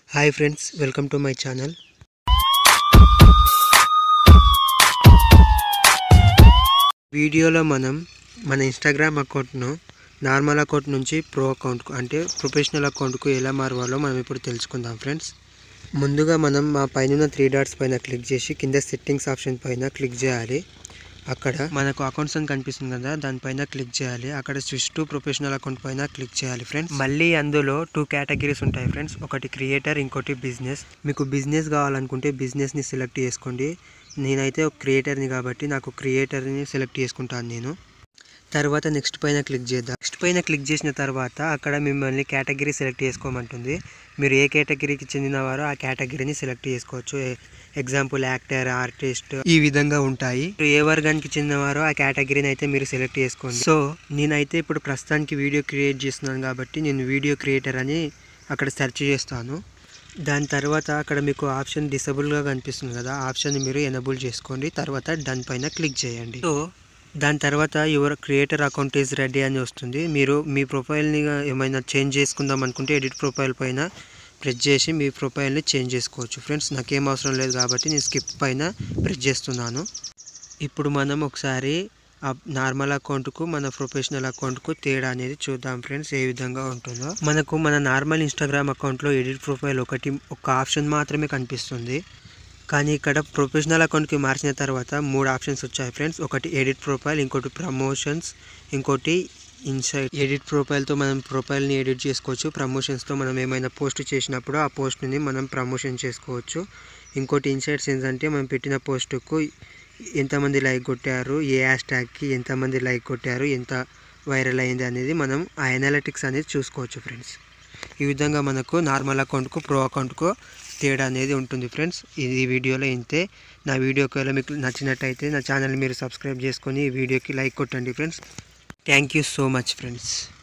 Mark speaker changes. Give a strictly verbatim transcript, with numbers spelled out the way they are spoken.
Speaker 1: Hi friends, welcome to my channel. వీడియోలో మనం మన ఇన్స్టాగ్రామ్ అకౌంట్ను నార్మల్ అకౌంట్ నుంచి ప్రో అకౌంట్కు అంటే ప్రొఫెషనల్ అకౌంట్కు ఎలా మారవాలో మనం ఇప్పుడు తెలుసుకుందాం ఫ్రెండ్స్. ముందుగా మనం మా పైన త్రీ డాట్స్ పైన క్లిక్ చేసి కింద సెట్టింగ్స్ ఆప్షన్ పైన క్లిక్ చేయాలి. అక్కడ మనకు అకౌంట్స్ అని కనిపిస్తుంది కదా, దానిపైన క్లిక్ చేయాలి. అక్కడ స్విచ్ టు ప్రొఫెషనల్ అకౌంట్ పైన క్లిక్ చేయాలి ఫ్రెండ్స్. మళ్ళీ అందులో టూ కేటగిరీస్ ఉంటాయి ఫ్రెండ్స్, ఒకటి క్రియేటర్, ఇంకోటి బిజినెస్. మీకు బిజినెస్ కావాలనుకుంటే బిజినెస్ని సెలెక్ట్ చేసుకోండి. నేనైతే ఒక క్రియేటర్ని కాబట్టి నాకు క్రియేటర్ని సెలెక్ట్ చేసుకుంటాను నేను. తర్వాత నెక్స్ట్ పైన క్లిక్ చేద్దాం. నెక్స్ట్ పైన క్లిక్ చేసిన తర్వాత అక్కడ మిమ్మల్ని కేటగిరీ సెలెక్ట్ చేసుకోమంటుంది. మీరు ఏ కేటగిరీకి చెందినవారో ఆ కేటగిరీని సెలెక్ట్ చేసుకోవచ్చు. ఎగ్జాంపుల్ యాక్టర్, ఆర్టిస్ట్, ఈ విధంగా ఉంటాయి. ఏ వర్గానికి చెందినవారో ఆ కేటగిరీని అయితే మీరు సెలెక్ట్ చేసుకోండి. సో నేనైతే ఇప్పుడు ప్రస్తుతానికి వీడియో క్రియేట్ చేస్తున్నాను కాబట్టి నేను వీడియో క్రియేటర్ అని అక్కడ సెర్చ్ చేస్తాను. దాని తర్వాత అక్కడ మీకు ఆప్షన్ డిసేబుల్గా కనిపిస్తుంది కదా, ఆప్షన్ మీరు ఎనేబుల్ చేసుకోండి. తర్వాత డన్ పైన క్లిక్ చేయండి. సో దాని తర్వాత your creator account is ready అని వస్తుంది. మీరు మీ ప్రొఫైల్ని ఏమైనా చేంజ్ చేసుకుందాం అనుకుంటే ఎడిట్ ప్రొఫైల్ పైన ప్రెస్ చేసి మీ ప్రొఫైల్ని చేంజ్ చేసుకోవచ్చు ఫ్రెండ్స్. నాకేం అవసరం లేదు కాబట్టి నేను స్కిప్ పైన ప్రెస్ చేస్తున్నాను. ఇప్పుడు మనం ఒకసారి నార్మల్ అకౌంట్కు మన ప్రొఫెషనల్ అకౌంట్కు తేడా అనేది చూద్దాం ఫ్రెండ్స్, ఏ విధంగా ఉంటుందో. మనకు మన నార్మల్ ఇన్స్టాగ్రామ్ అకౌంట్లో ఎడిట్ ప్రొఫైల్ ఒకటి ఒక ఆప్షన్ మాత్రమే కనిపిస్తుంది. కానీ ఇక్కడ ప్రొఫెషనల్ అకౌంట్కి మార్చిన తర్వాత మూడు ఆప్షన్స్ వచ్చాయి ఫ్రెండ్స్. ఒకటి ఎడిట్ ప్రొఫైల్, ఇంకోటి ప్రమోషన్స్, ఇంకోటి ఇన్సైట్. ఎడిట్ ప్రొఫైల్తో మనం ప్రొఫైల్ని ఎడిట్ చేసుకోవచ్చు. ప్రమోషన్స్తో మనం ఏమైనా పోస్ట్ చేసినప్పుడు ఆ పోస్ట్ని మనం ప్రమోషన్ చేసుకోవచ్చు. ఇంకోటి ఇన్సైట్స్ ఏంటంటే మనం పెట్టిన పోస్టుకు ఎంతమంది లైక్ కొట్టారు, ఏ హ్యాష్ ట్యాగ్కి ఎంతమంది లైక్ కొట్టారు, ఎంత వైరల్ అయింది అనేది మనం ఆ ఎనాలిటిక్స్ అనేది చూసుకోవచ్చు ఫ్రెండ్స్. ఈ విధంగా మనకు నార్మల్ అకౌంట్కు ప్రో అకౌంట్కు తేడా అనేది ఉంటుంది ఫ్రెండ్స్. ఇది వీడియోలో ఇంతే. నా వీడియో ఒకవేళ మీకు నచ్చినట్టయితే నా ఛానల్ మీరు సబ్స్క్రైబ్ చేసుకొని ఈ వీడియోకి లైక్ కొట్టండి friends. Thank you so much friends.